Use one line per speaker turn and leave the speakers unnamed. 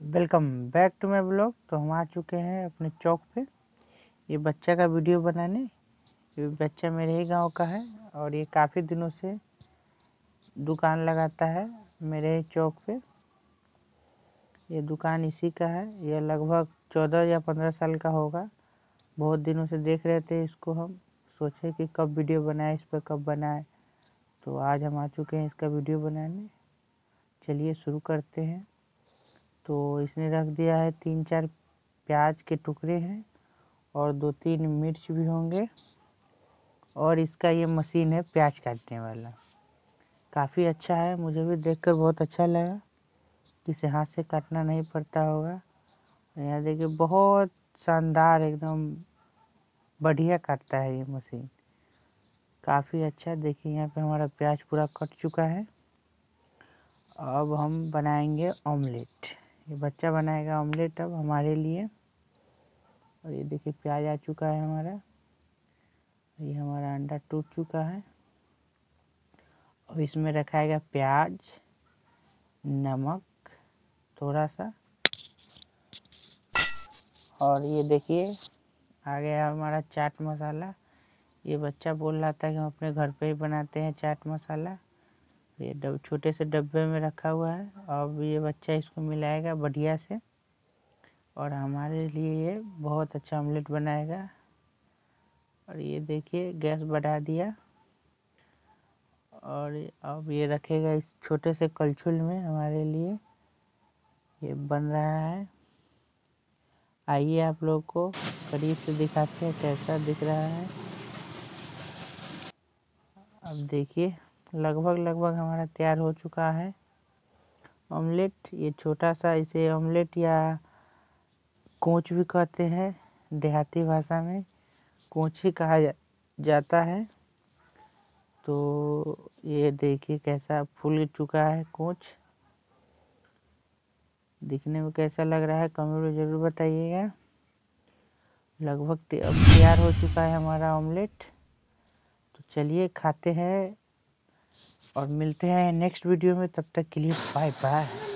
Welcome back to my blog. तो हम आ चुके हैं अपने चौक पे ये बच्चा का वीडियो बनाने। ये बच्चा मेरे ही गांव का है और ये काफ़ी दिनों से दुकान लगाता है मेरे ही चौक पे। ये दुकान इसी का है। ये लगभग 14 या 15 साल का होगा। बहुत दिनों से देख रहे थे इसको। हम सोचे कि कब वीडियो बनाए, इस पर कब बनाए। तो आज हम आ चुके हैं इसका वीडियो बनाने। चलिए शुरू करते हैं। तो इसने रख दिया है 3-4 प्याज के टुकड़े हैं और 2-3 मिर्च भी होंगे। और इसका ये मशीन है प्याज काटने वाला, काफ़ी अच्छा है। मुझे भी देखकर बहुत अच्छा लगा कि इसे हाथ से काटना नहीं पड़ता होगा। यहाँ देखिए बहुत शानदार, एकदम बढ़िया काटता है ये मशीन, काफ़ी अच्छा। देखिए यहाँ पे हमारा प्याज पूरा कट चुका है। अब हम बनाएंगे ऑमलेट। ये बच्चा बनाएगा ऑमलेट अब हमारे लिए। और ये देखिए प्याज आ चुका है हमारा। ये हमारा अंडा टूट चुका है। अब इसमें रखाएगा प्याज, नमक थोड़ा सा, और ये देखिए आ गया हमारा चाट मसाला। ये बच्चा बोल रहा था कि हम अपने घर पे ही बनाते हैं चाट मसाला। ये छोटे से डब्बे में रखा हुआ है। अब ये बच्चा इसको मिलाएगा बढ़िया से और हमारे लिए ये बहुत अच्छा ऑमलेट बनाएगा। और ये देखिए गैस बढ़ा दिया और अब ये रखेगा इस छोटे से कलछुल में हमारे लिए। ये बन रहा है। आइए आप लोग को करीब से दिखाते हैं कैसा दिख रहा है। अब देखिए लगभग हमारा तैयार हो चुका है ऑमलेट। ये छोटा सा, इसे ऑमलेट या कोंच भी कहते हैं, देहाती भाषा में कोंच ही कहा जाता है। तो ये देखिए कैसा फूल चुका है कोंच। दिखने में कैसा लग रहा है कमेंट में ज़रूर बताइएगा। लगभग अब तैयार हो चुका है हमारा ऑमलेट। तो चलिए खाते हैं और मिलते हैं नेक्स्ट वीडियो में। तब तक के लिए बाय बाय।